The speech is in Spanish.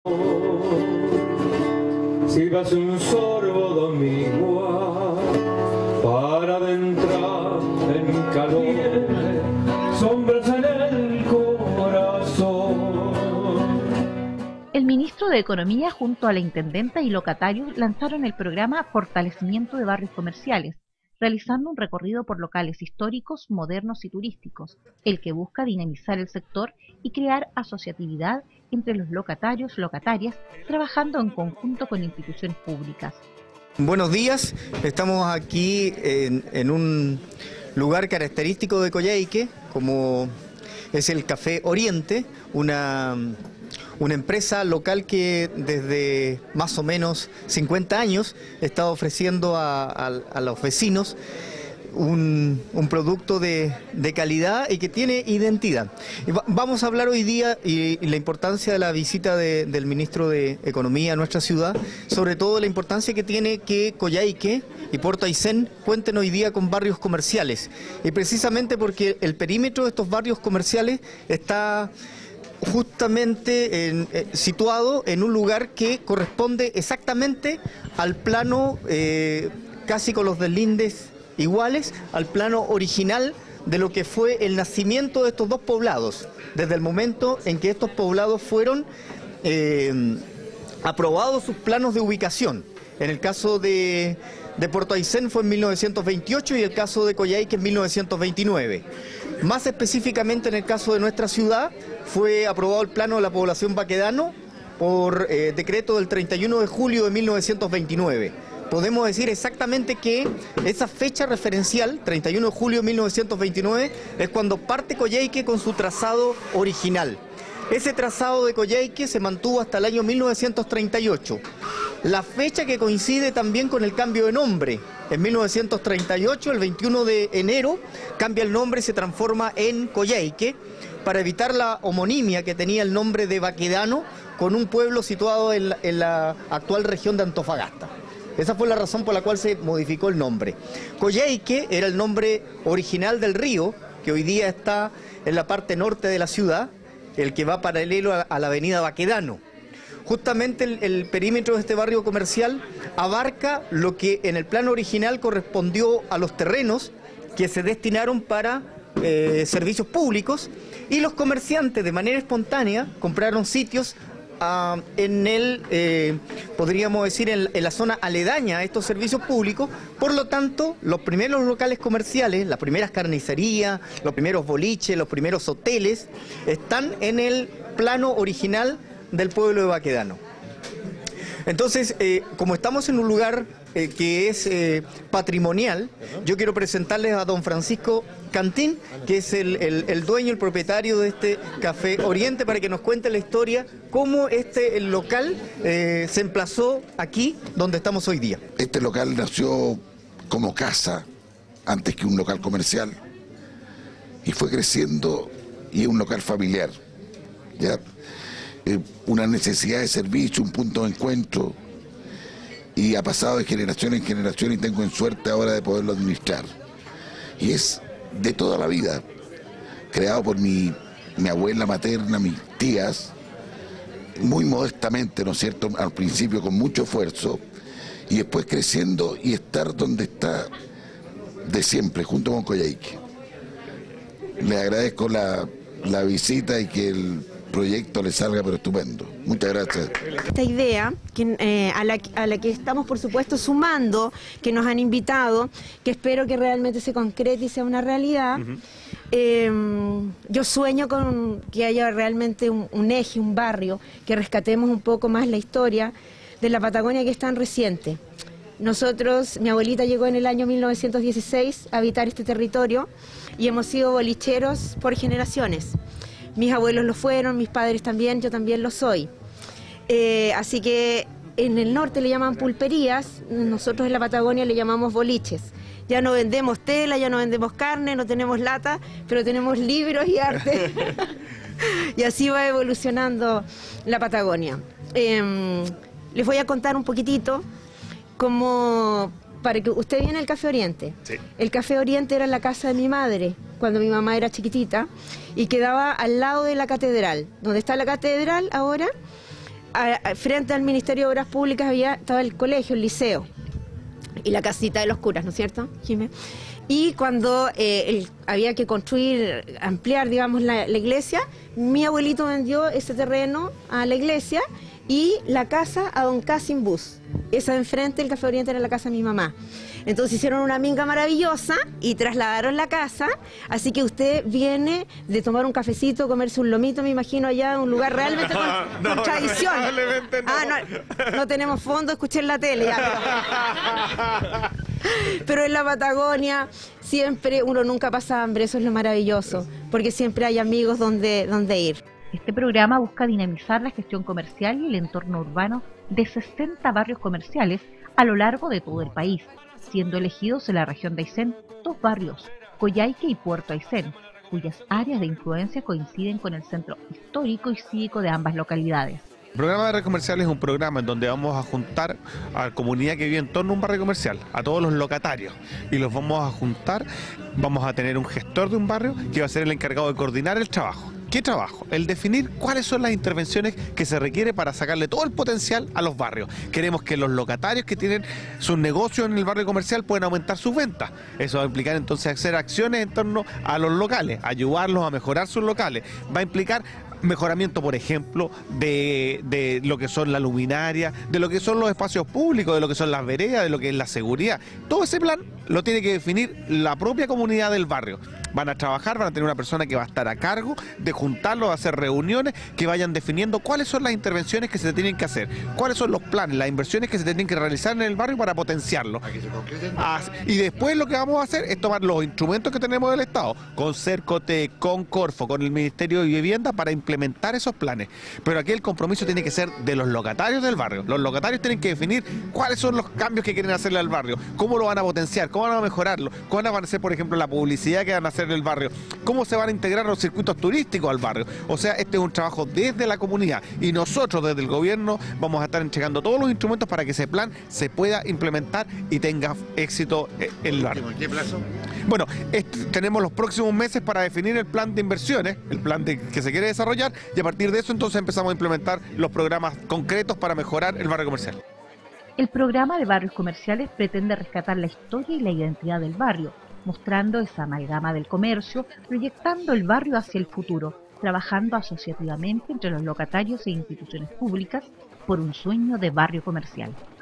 Sírvase un sorbo domingual para adentrar en calor, sombras en el corazón. El ministro de Economía junto a la intendenta y locatarios lanzaron el programa Fortalecimiento de Barrios Comerciales, realizando un recorrido por locales históricos, modernos y turísticos, el que busca dinamizar el sector y crear asociatividad entre los locatarios, locatarias, trabajando en conjunto con instituciones públicas. Buenos días, estamos aquí en un lugar característico de Coyhaique, como es el Café Oriente, una empresa local que desde más o menos 50 años está ofreciendo a los vecinos un producto de calidad y que tiene identidad. Vamos a hablar hoy día y la importancia de la visita del ministro de Economía a nuestra ciudad, sobre todo la importancia que tiene que Coyhaique y Puerto Aysén cuenten hoy día con barrios comerciales, y precisamente porque el perímetro de estos barrios comerciales está justamente situado en un lugar que corresponde exactamente al plano, casi con los deslindes iguales, al plano original de lo que fue el nacimiento de estos dos poblados, desde el momento en que estos poblados fueron aprobados sus planos de ubicación. En el caso de Puerto Aysén fue en 1928 y el caso de Coyhaique en 1929. Más específicamente en el caso de nuestra ciudad fue aprobado el plano de la población Baquedano por decreto del 31 de julio de 1929. Podemos decir exactamente que esa fecha referencial, 31 de julio de 1929, es cuando parte Coyhaique con su trazado original. Ese trazado de Coyhaique se mantuvo hasta el año 1938. La fecha que coincide también con el cambio de nombre. En 1938, el 21 de enero, cambia el nombre y se transforma en Coyhaique para evitar la homonimia que tenía el nombre de Baquedano con un pueblo situado en la actual región de Antofagasta. Esa fue la razón por la cual se modificó el nombre. Coyhaique era el nombre original del río, que hoy día está en la parte norte de la ciudad, el que va paralelo a la avenida Baquedano. Justamente el perímetro de este barrio comercial abarca lo que en el plano original correspondió a los terrenos que se destinaron para servicios públicos, y los comerciantes de manera espontánea compraron sitios podríamos decir, en la zona aledaña a estos servicios públicos. Por lo tanto, los primeros locales comerciales, las primeras carnicerías, los primeros boliches, los primeros hoteles, están en el plano original del pueblo de Baquedano. Entonces, como estamos en un lugar que es patrimonial, yo quiero presentarles a don Francisco Cantín, que es el dueño, el propietario de este Café Oriente, para que nos cuente la historia, cómo el local se emplazó aquí, donde estamos hoy día. Este local nació como casa, antes que un local comercial, y fue creciendo, y es un local familiar, ¿ya? Una necesidad de servicio, un punto de encuentro, y ha pasado de generación en generación, y tengo en suerte ahora de poderlo administrar. Y es de toda la vida, creado por mi abuela materna, mis tías, muy modestamente, ¿no es cierto?, al principio con mucho esfuerzo, y después creciendo y estar donde está de siempre, junto con Coyhaique. Le agradezco la visita y que el proyecto le salga pero estupendo. Muchas gracias. Esta idea a la que estamos por supuesto sumando, que nos han invitado, que espero que realmente se concrete y sea una realidad. Yo sueño con que haya realmente un eje, un barrio, que rescatemos un poco más la historia de la Patagonia, que es tan reciente. Nosotros, mi abuelita llegó en el año 1916 a habitar este territorio y hemos sido bolicheros por generaciones. Mis abuelos lo fueron, mis padres también, yo también lo soy. Así que en el norte le llaman pulperías, nosotros en la Patagonia le llamamos boliches. Ya no vendemos tela, ya no vendemos carne, no tenemos lata, pero tenemos libros y arte. Y así va evolucionando la Patagonia. Les voy a contar un poquitito cómo, para que usted viene al Café Oriente. Sí. El Café Oriente era la casa de mi madre, cuando mi mamá era chiquitita, y quedaba al lado de la catedral. Donde está la catedral ahora, frente al Ministerio de Obras Públicas estaba el colegio, el liceo y la casita de los curas, ¿no es cierto, Jimé? Y cuando había que construir, ampliar, digamos, la iglesia, mi abuelito vendió ese terreno a la iglesia y la casa a don Casim Bus. Esa de enfrente, el Café Oriente, era la casa de mi mamá. Entonces hicieron una minga maravillosa y trasladaron la casa, así que usted viene de tomar un cafecito, comerse un lomito, me imagino, allá en un lugar realmente con tradición. No tenemos fondo, escuché en la tele. Pero en la Patagonia siempre uno nunca pasa hambre, eso es lo maravilloso, porque siempre hay amigos donde ir. Este programa busca dinamizar la gestión comercial y el entorno urbano de 60 barrios comerciales a lo largo de todo el país, siendo elegidos en la región de Aysén 2 barrios, Coyhaique y Puerto Aysén, cuyas áreas de influencia coinciden con el centro histórico y cívico de ambas localidades. El programa de barrios comerciales es un programa en donde vamos a juntar a la comunidad que vive en torno a un barrio comercial, a todos los locatarios, y los vamos a juntar. Vamos a tener un gestor de un barrio que va a ser el encargado de coordinar el trabajo. ¿Qué trabajo? El definir cuáles son las intervenciones que se requiere para sacarle todo el potencial a los barrios. Queremos que los locatarios que tienen sus negocios en el barrio comercial puedan aumentar sus ventas. Eso va a implicar entonces hacer acciones en torno a los locales, ayudarlos a mejorar sus locales. Va a implicar mejoramiento, por ejemplo, de lo que son la luminaria, de lo que son los espacios públicos, de lo que son las veredas, de lo que es la seguridad. Todo ese plan lo tiene que definir la propia comunidad del barrio. Van a trabajar, van a tener una persona que va a estar a cargo de juntarlos, de hacer reuniones que vayan definiendo cuáles son las intervenciones que se tienen que hacer, cuáles son los planes, las inversiones que se tienen que realizar en el barrio para potenciarlo. Y después lo que vamos a hacer es tomar los instrumentos que tenemos del Estado, con Cercote, con Corfo, con el Ministerio de Vivienda, para implementar esos planes. Pero aquí el compromiso tiene que ser de los locatarios del barrio. Los locatarios tienen que definir cuáles son los cambios que quieren hacerle al barrio, cómo lo van a potenciar, cómo van a mejorarlo, cómo van a hacer, por ejemplo, la publicidad que van a hacer en el barrio, cómo se van a integrar los circuitos turísticos al barrio. O sea, este es un trabajo desde la comunidad y nosotros desde el gobierno vamos a estar entregando todos los instrumentos para que ese plan se pueda implementar y tenga éxito en el barrio. ¿En qué plazo? Bueno, tenemos los próximos meses para definir el plan de inversiones, el plan que se quiere desarrollar, y a partir de eso entonces empezamos a implementar los programas concretos para mejorar el barrio comercial. El programa de barrios comerciales pretende rescatar la historia y la identidad del barrio, mostrando esa amalgama del comercio, proyectando el barrio hacia el futuro, trabajando asociativamente entre los locatarios e instituciones públicas por un sueño de barrio comercial.